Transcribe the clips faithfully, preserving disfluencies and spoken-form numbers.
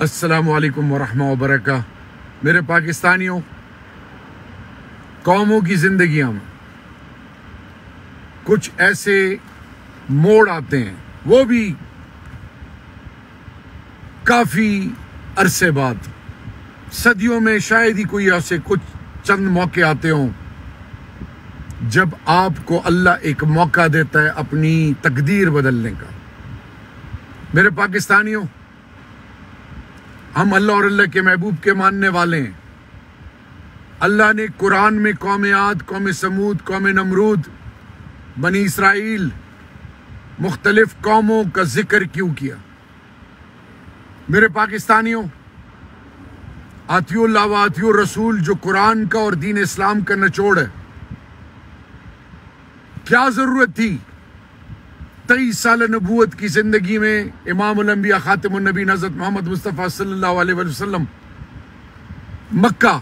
अस्सलामुअलैकुम वरहमतुल्लाहि वबरकातुहू। मेरे पाकिस्तानियों, कौमों की जिंदगियां में कुछ ऐसे मोड़ आते हैं, वो भी काफी अरसे बाद, सदियों में शायद ही कोई ऐसे कुछ चंद मौके आते हों जब आपको अल्लाह एक मौका देता है अपनी तकदीर बदलने का। मेरे पाकिस्तानियों, हम अल्लाह और अल्लाह के महबूब के मानने वाले हैं। अल्लाह ने कुरान में कौम आद, कौम समूद, कौम नमरूद, बनी इसराइल, मुख्तलिफ कौमों का जिक्र क्यों किया? मेरे पाकिस्तानियों, आतियुल्लाह व आतियुर रसूल जो कुरान का और दीन इस्लाम का निचोड़ है, क्या जरूरत थी तेईस साल नबूवत की जिंदगी में इमामुल अंबिया खातिमुन नबी हज़रत मोहम्मद मुस्तफ़ा सल्लल्लाहु अलैहि वसल्लम मक्का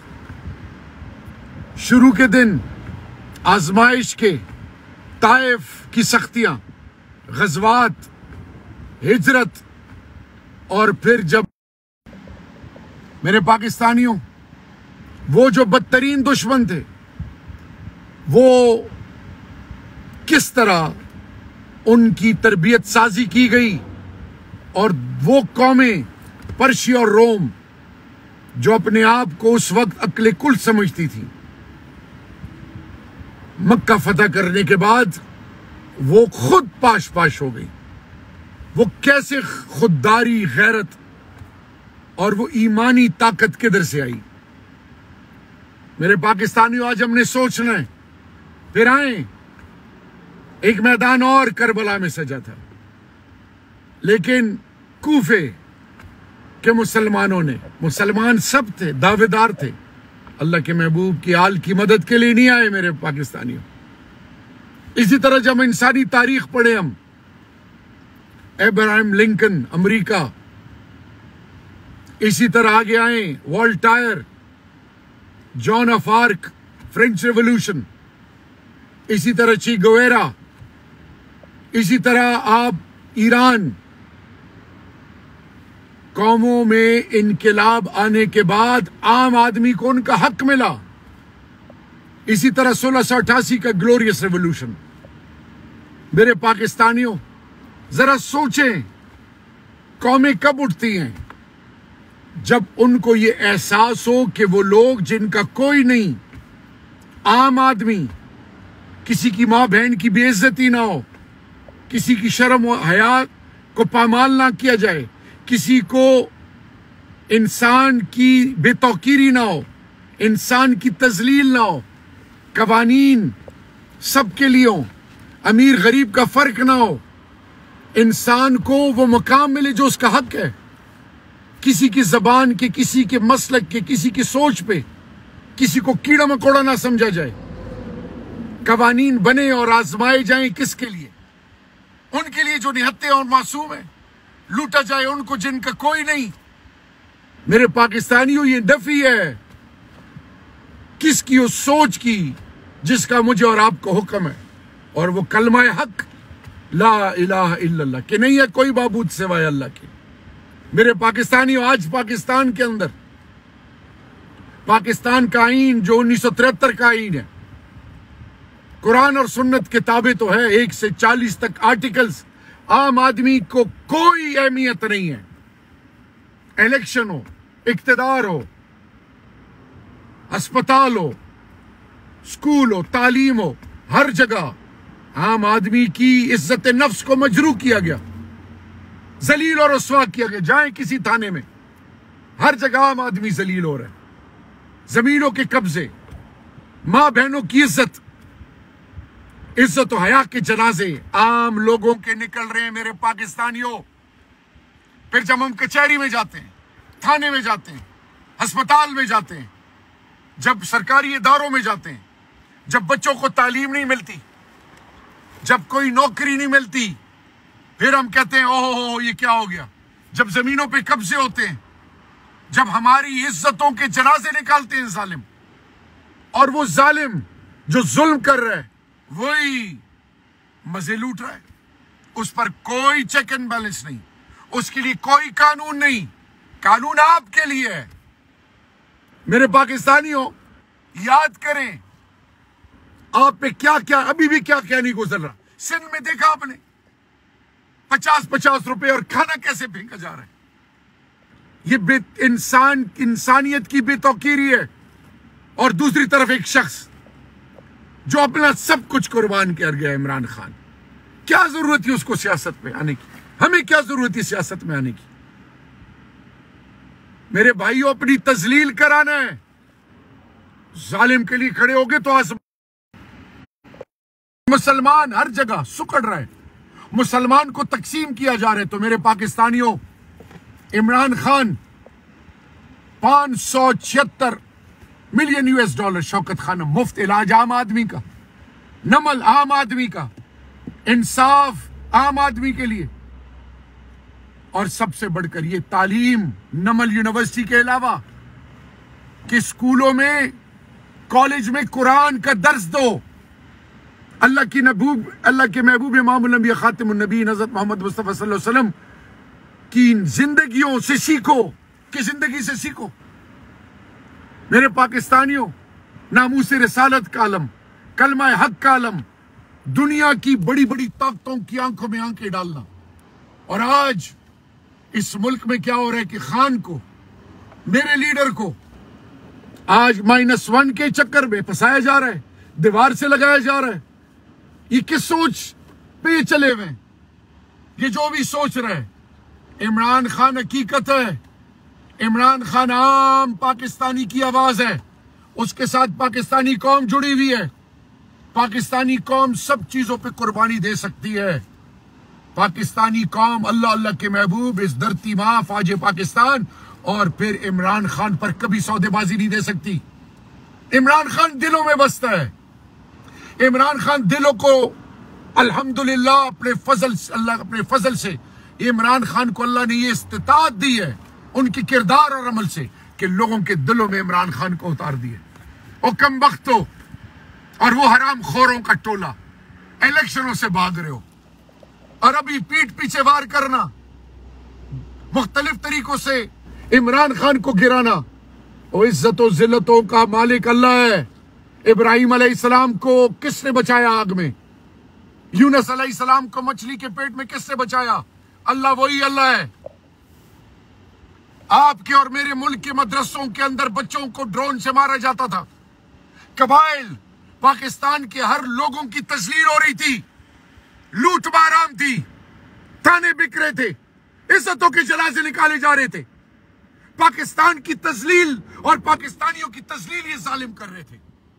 शुरू के दिन आजमाइश के, ताइफ की सख्तियां, गज़वात, हिजरत, और फिर जब मेरे पाकिस्तानियों वो जो बदतरीन दुश्मन थे, वो किस तरह उनकी तरबियत साजी की गई, और वो कौमें पर्शिया और रोम जो अपने आप को उस वक्त अक्ले कुल समझती थी, मक्का फतह करने के बाद वो खुद पाश पाश हो गई। वो कैसे खुददारी, गैरत और वो ईमानी ताकत किधर से आई? मेरे पाकिस्तानियों, आज हमने सोचना है। फिर आए, एक मैदान और करबला में सजा था, लेकिन कूफे के मुसलमानों ने, मुसलमान सब थे, दावेदार थे, अल्लाह के महबूब की आल की मदद के लिए नहीं आए। मेरे पाकिस्तानियों, इसी तरह जब इंसानी तारीख पढ़े हम, अब्राहम लिंकन अमेरिका, इसी तरह आगे आए Voltaire, Joan of Arc, French revolution, इसी तरह ची गुवेरा, इसी तरह आप ईरान, कौमों में इनकलाब आने के बाद आम आदमी को उनका हक मिला। इसी तरह सोलह सौ अट्ठासी का ग्लोरियस रेवोल्यूशन। मेरे पाकिस्तानियों, जरा सोचें, कौमें कब उठती हैं? जब उनको ये एहसास हो कि वो लोग जिनका कोई नहीं, आम आदमी, किसी की मां बहन की बेइज्जती ना हो, किसी की शर्म और हया को पामाल ना किया जाए, किसी को इंसान की बेतौकीरी ना हो, इंसान की तजलील ना हो, कवानीन सबके लिए हो, अमीर गरीब का फर्क ना हो, इंसान को वो मकाम मिले जो उसका हक है, किसी की जबान के, किसी के मसलक के, किसी की सोच पे किसी को कीड़ा मकोड़ा ना समझा जाए, कवानीन बने और आजमाए जाएं। किसके लिए? उनके लिए जो निहत्ते और मासूम है। लूटा जाए उनको जिनका कोई नहीं। मेरे पाकिस्तानियों, ये नफी है किसकी? उस सोच की जिसका मुझे और आपको हुक्म है, और वो कलमा हक ला इलाहा इल्लल्लाह, कि नहीं है कोई माबूद सिवाय अल्लाह के। मेरे पाकिस्तानियों, आज पाकिस्तान के अंदर, पाकिस्तान का आईन जो उन्नीस सौ तिहत्तर का आईन है, कुरान और सुन्नत किताबें तो है, एक से चालीस तक आर्टिकल्स, आम आदमी को कोई अहमियत नहीं है। इलेक्शन हो, इक्तदार हो, अस्पताल हो, स्कूल हो, तालीम हो, हर जगह आम आदमी की इज्जत नफ्स को मजरू किया गया, जलील और रुस्वा किया गया। जाए किसी थाने में, हर जगह आम आदमी जलील हो रहा है। जमीनों के कब्जे, मां बहनों की इज्जत, इज्जत और हया के जनाजे आम लोगों के निकल रहे हैं। मेरे पाकिस्तानियों, फिर जब हम कचहरी में जाते हैं, थाने में जाते हैं, अस्पताल में जाते हैं, जब सरकारी इदारों में जाते हैं, जब बच्चों को तालीम नहीं मिलती, जब कोई नौकरी नहीं मिलती, फिर हम कहते हैं ओहो हो ये क्या हो गया। जब जमीनों पे कब्जे होते हैं, जब हमारी इज्जतों के जनाजे निकालते हैं जालिम, और वो जालिम जो जुल्म कर रहा है वही मजे लूट रहा है, उस पर कोई चेक एंड बैलेंस नहीं, उसके लिए कोई कानून नहीं, कानून आपके लिए है। मेरे पाकिस्तानियों, याद करें आप पे क्या क्या अभी भी क्या क्या नहीं गुजर रहा। सिंध में देखा आपने पचास पचास रुपए और खाना कैसे फेंका जा रहा है। ये बे इंसान इंसानियत की बेतौकीरी है। और दूसरी तरफ एक शख्स जो अपना सब कुछ कुर्बान कर गया, इमरान खान। क्या जरूरत थी उसको सियासत में आने की? हमें क्या जरूरत थी सियासत में आने की? मेरे भाइयों, अपनी तजलील कराना है, जालिम के लिए खड़े होगे तो आज मुसलमान हर जगह सुकड़ रहे, मुसलमान को तकसीम किया जा रहा है। तो मेरे पाकिस्तानियों, इमरान खान पांच सौ छिहत्तर मिलियन यूएस डॉलर शौकत खाना मुफ्त इलाज आम आदमी का, नमल आम आदमी का, इंसाफ आम आदमी के लिए, और सबसे बढ़कर ये तालीम नमल यूनिवर्सिटी के अलावा कि स्कूलों में कॉलेज में कुरान का दर्स दो। अल्लाह की महबूब अल्लाह के महबूब इमामुल अंबिया खातिमुन नबी हज़रत मोहम्मद मुस्तफ़ा सल्लल्लाहु अलैहि वसल्लम की जिंदगियों से सीखो, कि जिंदगी से सीखो। मेरे पाकिस्तानियों, नामूस रिसालत का आलम, कलमा हक का आलम, दुनिया की बड़ी बड़ी ताकतों की आंखों में आंखें डालना। और आज इस मुल्क में क्या हो रहा है कि खान को, मेरे लीडर को आज माइनस वन के चक्कर में फंसाया जा रहा है, दीवार से लगाया जा रहा है। ये किस सोच पे चले हुए? ये जो भी सोच रहे हैं, इमरान खान हकीकत है, इमरान खान आम पाकिस्तानी की आवाज है, उसके साथ पाकिस्तानी कौम जुड़ी हुई है। पाकिस्तानी कौम सब चीजों पे कुर्बानी दे सकती है। पाकिस्तानी कौम अल्लाह अल्लाह के महबूब, इस धरती मां फाजे पाकिस्तान और फिर इमरान खान पर कभी सौदेबाजी नहीं दे सकती। इमरान खान दिलों में बसता है। इमरान खान दिलों को अल्हम्दुलिल्लाह अपने फजल अल्लाह अपने फजल से इमरान खान को अल्लाह ने ये इस्तिताअत दी है उनके किरदार और अमल से कि लोगों के दिलों में इमरान खान को उतार दिए। और कम वक्तों और वो हराम खोरों का टोला इलेक्शनों से भाग रहे हो और अभी पीठ पीछे वार करना, मुख्तलिफ तरीकों से इमरान खान को गिराना। और इज्जतों जिल्लतों का मालिक अल्लाह है। इब्राहिम अलैहिस्सलाम को किसने बचाया आग में? यूनुस अलैहिस्सलाम को मछली के पेट में किसने बचाया? अल्लाह, वही अल्लाह है। आपके और मेरे मुल्क के मदरसों के अंदर बच्चों को ड्रोन से मारा जाता था। कबाइल पाकिस्तान के हर लोगों की तस्लीर हो रही थी, लूट माराम थी, थाने बिक रहे थे, इज्जतों के जनाजे निकाले जा रहे थे। पाकिस्तान की तस्लील और पाकिस्तानियों की तस्लील ये जालिम कर रहे थे।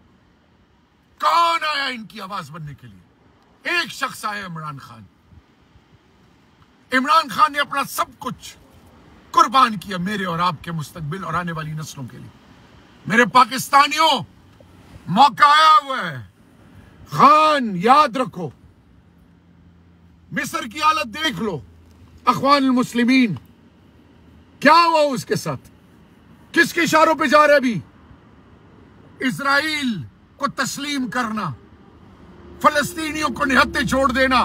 कौन आया इनकी आवाज बनने के लिए? एक शख्स आया, इमरान खान। इमरान खान ने अपना सब कुछ कुर्बान किया मेरे और आपके मुस्तकबिल और आने वाली नस्लों के लिए। मेरे पाकिस्तानियों, मौका आया हुआ है। खान याद रखो, मिस्र की हालत देख लो, अखवान मुस्लिमीन क्या हुआ उसके साथ, किसके इशारों पे जा रहे अभी? इजराइल को तस्लीम करना, फलस्तीनियों को निहत्ते छोड़ देना।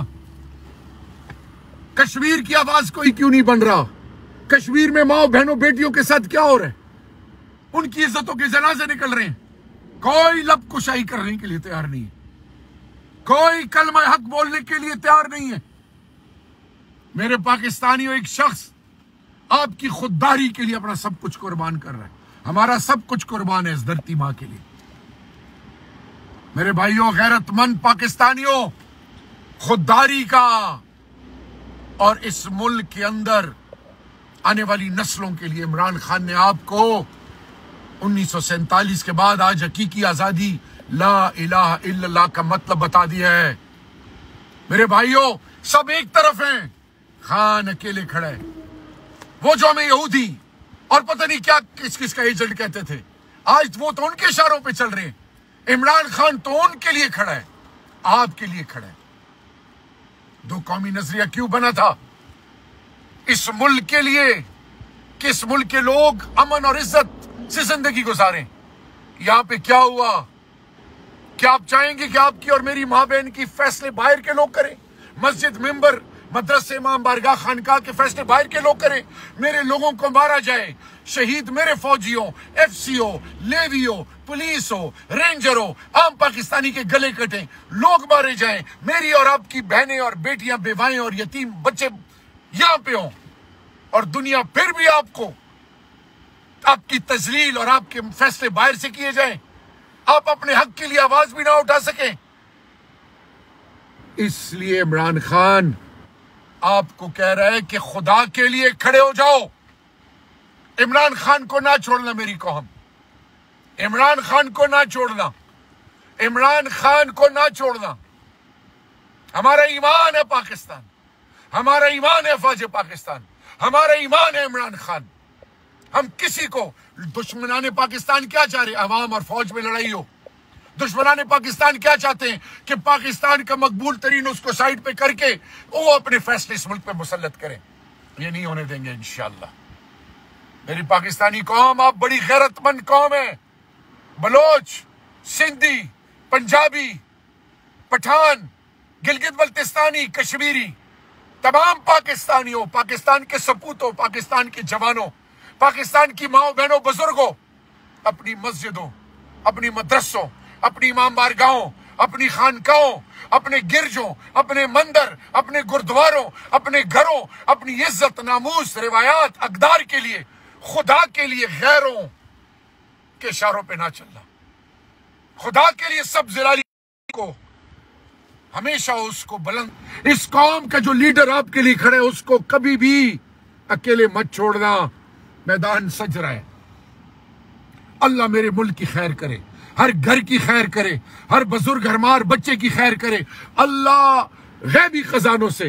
कश्मीर की आवाज कोई क्यों नहीं बन रहा? कश्मीर में माओ बहनों बेटियों के साथ क्या हो रहा है? उनकी इज्जतों के जनाजे निकल रहे हैं। कोई लब कुशाई करने के लिए तैयार नहीं है, कोई कलमा हक बोलने के लिए तैयार नहीं है। मेरे पाकिस्तानियों, एक शख्स आपकी खुददारी के लिए अपना सब कुछ कुर्बान कर रहा है। हमारा सब कुछ कुर्बान है इस धरती मां के लिए। मेरे भाइयों, गैरतमंद पाकिस्तानियों, खुददारी का और इस मुल्क के अंदर आने वाली नस्लों के लिए इमरान खान ने आपको उन्नीस सौ सैंतालीस के बाद आज हकीकी आजादी ला इलाहा इल्लल्लाह का मतलब बता दिया है। मेरे भाइयों, सब एक तरफ हैं, खान अकेले खड़ा है। वो जो हमें यहूदी और पता नहीं क्या किस किस का एजेंट कहते थे, आज वो तो उनके इशारों पे चल रहे हैं। इमरान खान तो उनके लिए खड़ा है, आपके लिए खड़ा है। दो कौमी नजरिया क्यों बना था? इस मुल्क के लिए कि इस मुल्क के लोग अमन और इज्जत से जिंदगी गुजारें। यहां पे क्या हुआ? क्या आप चाहेंगे कि आपकी और मेरी मां बहन की फैसले बाहर के लोग करें? मस्जिद मिंबर मदरसे इमाम बारगाह खानका के फैसले बाहर के लोग करें। मेरे लोगों को मारा जाए, शहीद मेरे फौजियों, एफ सी ओ, लेवी हो, पुलिस हो, रेंजर हो, आम पाकिस्तानी के गले कटें, लोग मारे जाएं, मेरी और आपकी बहनें और बेटियां, बेवाएं और यतीम बच्चे यहां पे हों, और दुनिया फिर भी आपको, आपकी तजलील और आपके फैसले बाहर से किए जाएं, आप अपने हक के लिए आवाज भी ना उठा सकें। इसलिए इमरान खान आपको कह रहा है कि खुदा के लिए खड़े हो जाओ। इमरान खान को ना छोड़ना मेरी कौम, इमरान खान को ना छोड़ना, इमरान खान को ना छोड़ना। हमारा ईमान है पाकिस्तान, हमारा ईमान है फौज पाकिस्तान, हमारा ईमान है इमरान खान। हम किसी को, दुश्मनाने पाकिस्तान क्या चाह रहे, अवाम और फौज में लड़ाई हो। दुश्मनाने पाकिस्तान क्या चाहते हैं कि पाकिस्तान का मकबूल तरीन उसको साइड पे करके वो अपने फैसले इस मुल्क पे मुसल्लत करें। ये नहीं होने देंगे इंशाअल्लाह। मेरी पाकिस्तानी कौम, आप बड़ी गैरतमंद कौम है। बलोच, सिंधी, पंजाबी, पठान, गिलगित बल्तिस्तानी, कश्मीरी, तमाम पाकिस्तानियों, पाकिस्तान के सपूतों, पाकिस्तान के जवानों, पाकिस्तान की माओ बहनों, बुजुर्गों, अपनी मस्जिदों, अपनी मदरसों, अपनी इमाम बारगाहों, अपनी खानकाओं, अपने गिरजों, अपने मंदिर, अपने गुरुद्वारों, अपने घरों, अपनी इज्जत, नामूस, रिवायात, अकदार के लिए, खुदा के लिए गैरों के इशारों पे ना चलना। खुदा के लिए सब जिलाली को हमेशा उसको बुलंद, इस कौम का जो लीडर आपके लिए खड़े उसको कभी भी अकेले मत छोड़ना। मैदान सज रहा है। अल्लाह मेरे मुल्क की खैर करे, हर घर की खैर करे, हर बुजुर्ग हरमार बच्चे की खैर करे। अल्लाह गैबी खजानों से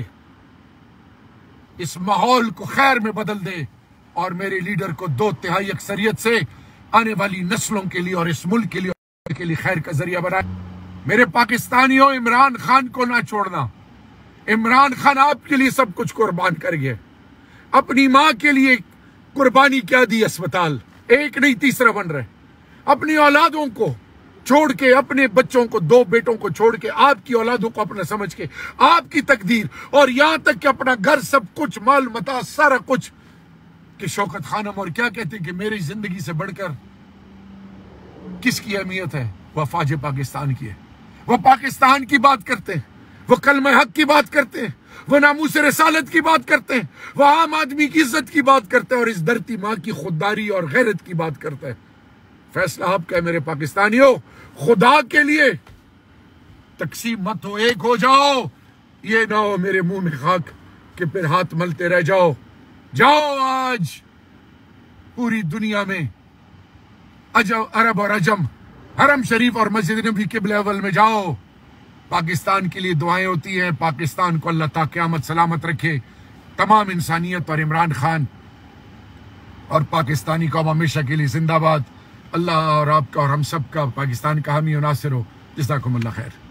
इस माहौल को खैर में बदल दे और मेरे लीडर को दो तिहाई अक्सरियत से आने वाली नस्लों के लिए और इस मुल्क के लिए के लिए खैर का जरिया बनाए। मेरे पाकिस्तानियों, इमरान खान को ना छोड़ना। इमरान खान आपके लिए सब कुछ कुर्बान कर गया। अपनी माँ के लिए कुर्बानी क्या दी, अस्पताल एक नहीं तीसरा बन रहे। अपनी औलादों को छोड़ के, अपने बच्चों को, दो बेटों को छोड़ के, आपकी औलादों को अपना समझ के, आपकी तकदीर, और यहां तक कि अपना घर, सब कुछ, माल मता, सारा कुछ, कि शौकत खानम और क्या कहते हैं कि मेरी जिंदगी से बढ़कर किसकी अहमियत है, वह फौज पाकिस्तान की है। वह पाकिस्तान की बात करते हैं, वह कलमे हक की बात करते हैं, वह नामूस रिसालत की बात करते हैं, वह आम आदमी की इज्जत की बात करते हैं और इस धरती माँ की खुददारी और गैरत की बात करता है। फैसला आपका है मेरे पाकिस्तानियों। खुदा के लिए तकसीम मत हो, एक हो जाओ। ये ना हो मेरे मुंह में खाक कि फिर हाथ मलते रह जाओ। जाओ आज पूरी दुनिया में अजब, अरब और अजम, हरम शरीफ और मस्जिद नबी किबले अव्वल में जाओ। पाकिस्तान के लिए दुआएं होती हैं। पाकिस्तान को अल्लाह ताला क़यामत सलामत रखे। तमाम इंसानियत और इमरान खान और पाकिस्तानी कौम हमेशा के लिए जिंदाबाद। अल्लाह और आपका और हम सब का, पाकिस्तान का हामी और नासिर हो। जज़ाकुमुल्लाह खैर।